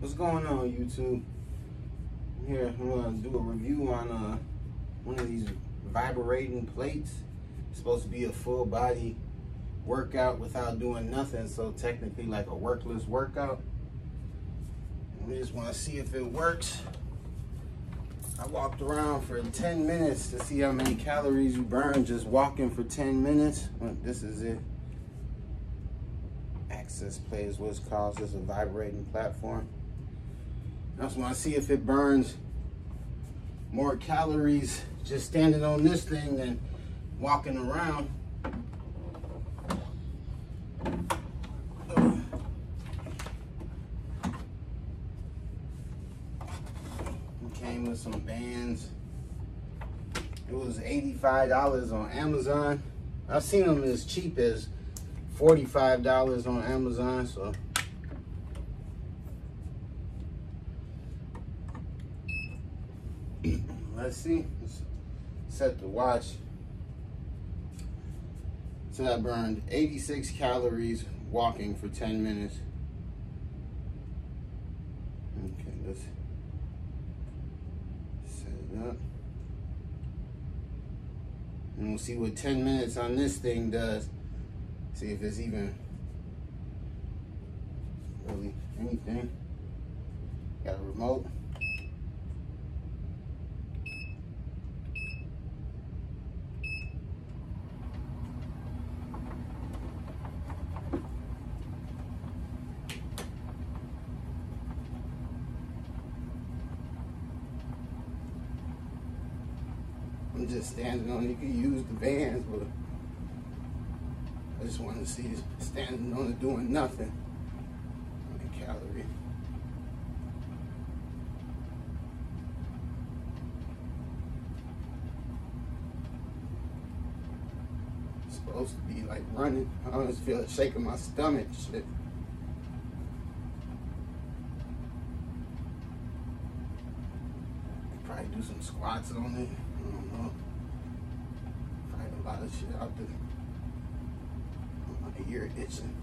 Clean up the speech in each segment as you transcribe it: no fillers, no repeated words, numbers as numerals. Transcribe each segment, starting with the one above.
What's going on, YouTube? Here, I'm gonna do a review on one of these vibrating plates. It's supposed to be a full body workout without doing nothing, so technically like a workless workout. And we just want to see if it works. I walked around for 10 minutes to see how many calories you burn just walking for 10 minutes. Well, this is it. Access Play is what it's called. It's a vibrating platform. I just want to see if it burns more calories just standing on this thing than walking around. It came with some bands. It was $85 on Amazon. I've seen them as cheap as $45 on Amazon, so let's see. Let's set the watch. So I burned 86 calories walking for 10 minutes. Okay, let's set it up. And we'll see what 10 minutes on this thing does. See if it's even really anything. Got a remote. I'm just standing on it. You can use the bands, but I just wanted to see this standing on it doing nothing. The calorie. It's supposed to be like running. I always feel it shaking my stomach. Shit. Probably do some squats on it. I don't know. Probably a lot of shit out there. My ear itching.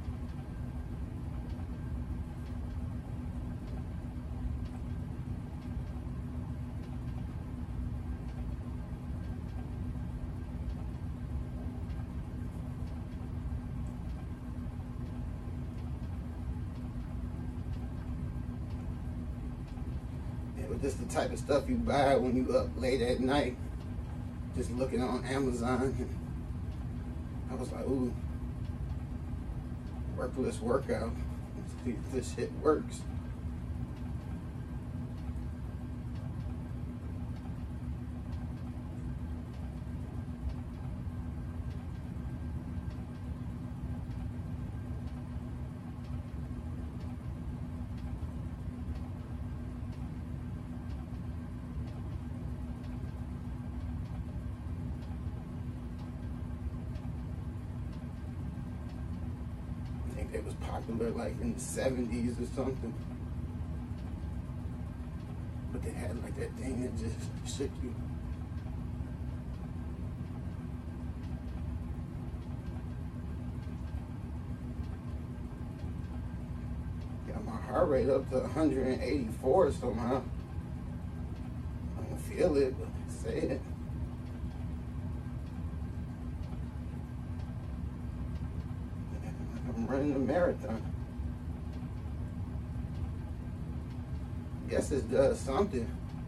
Yeah, but this is the type of stuff you buy when you up late at night, just looking on Amazon. And I was like, ooh. Workless workout. Let's see if this shit works. It was popular like in the 70s or something. But they had like that thing that just shook you. Got my heart rate up to 184 somehow. I don't feel it, but I say it. I'm running a marathon. Guess this does something.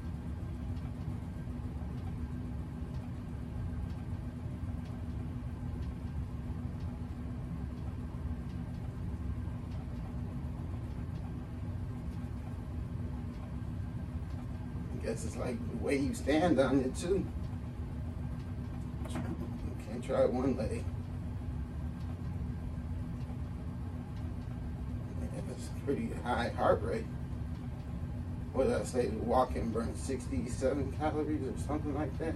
I guess it's like the way you stand on it too. Can't try one leg. Pretty high heart rate. What did I say? The walking burned 67 calories or something like that.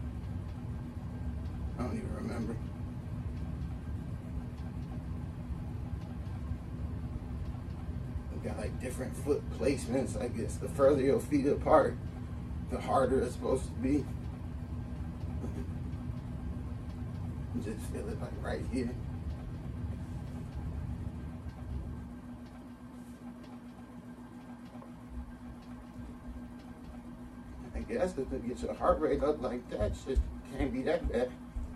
I don't even remember. We got like different foot placements. I guess the further your feet apart, the harder it's supposed to be. Just feel it like right here. guess, to get your heart rate up like that. Shit can't be that bad.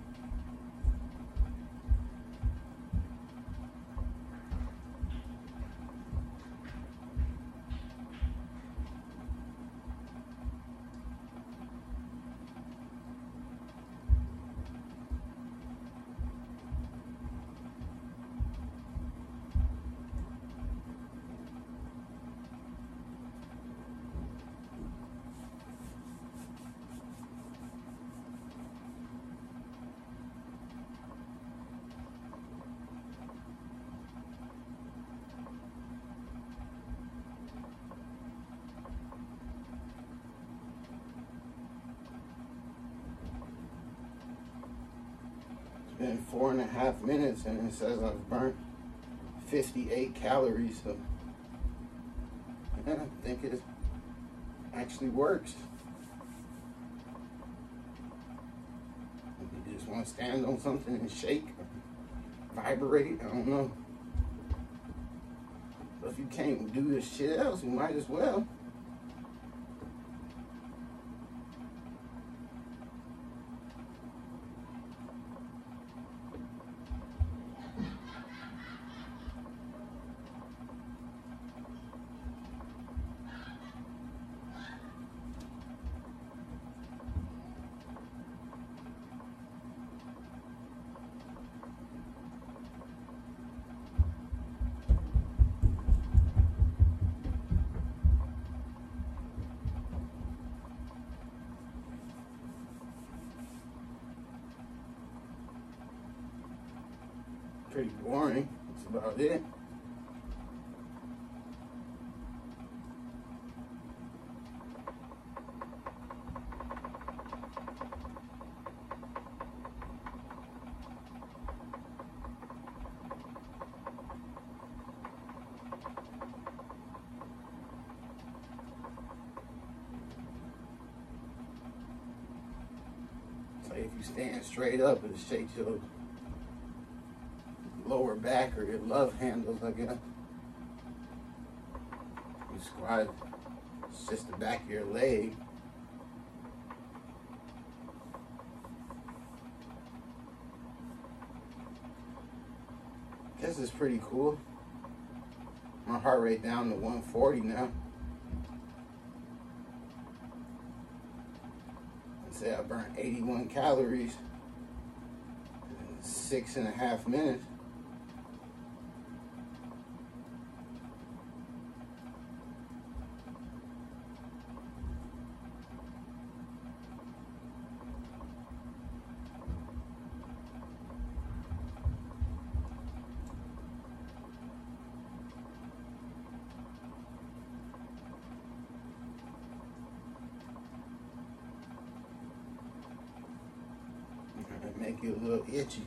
Been 4.5 minutes and it says I've burnt 58 calories, so yeah, I think it actually works. You just want to stand on something and shake or vibrate, I don't know. But if you can't do this shit else, you might as well. Pretty boring. That's about it. So if you stand straight up, it shakes your lower back or your love handles, I guess. You squat, it's just the back of your leg. This is pretty cool. My heart rate down to 140 now. I'd say I burnt 81 calories in 6.5 minutes. Make you a little itchy.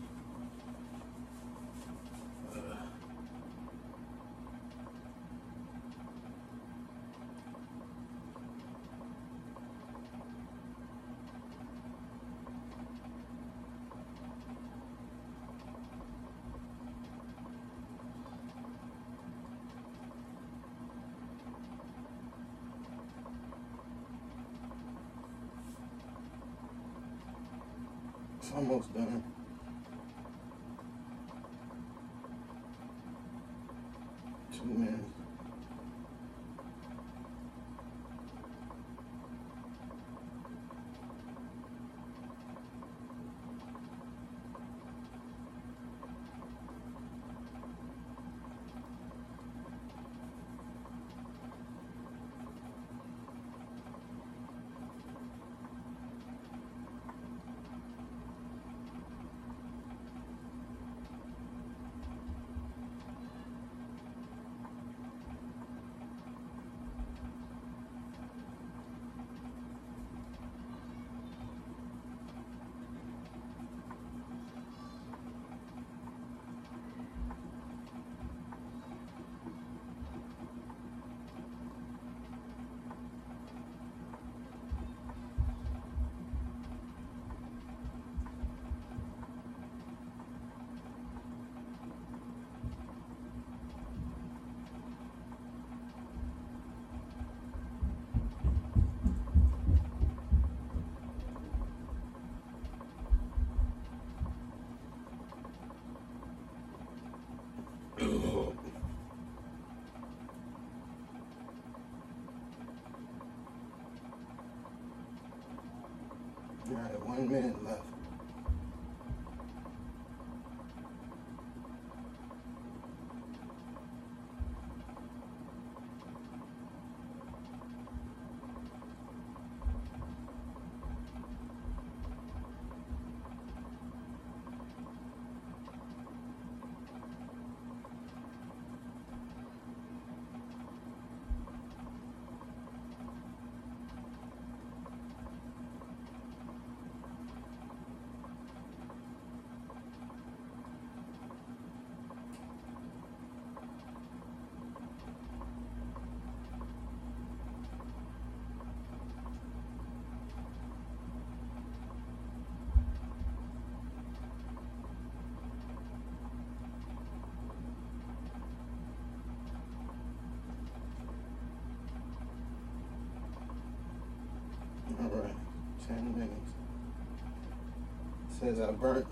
It's almost done. Man. All right, 1 minute left. All right, 10 minutes. It says I burnt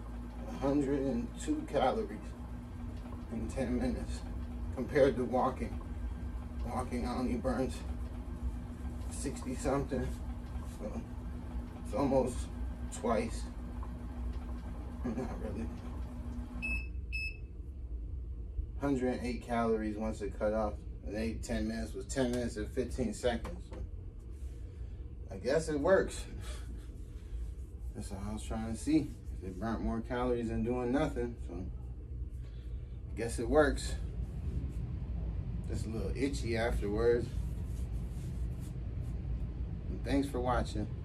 102 calories in 10 minutes compared to walking. Walking only burns 60 something, so it's almost twice. Not really. 108 calories once it cut off, and 10 minutes was 10 minutes and 15 seconds. So I guess it works. That's all I was trying to see. If it burnt more calories than doing nothing, so I guess it works. Just a little itchy afterwards. And thanks for watching.